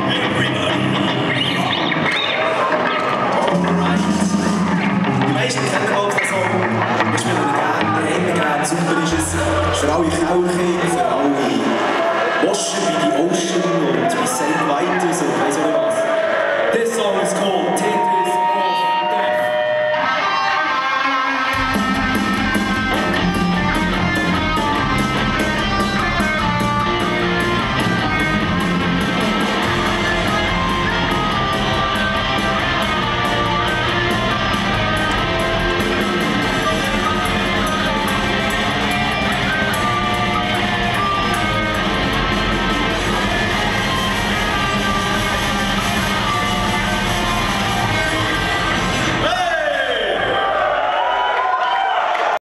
Die meisten kennen auch den Song. Wir spielen ihn gerne, wir haben ihn gerne. Super ist es für alle Kelche, für alle Washer wie die Ocean und wie Saint Vitus und weiss auch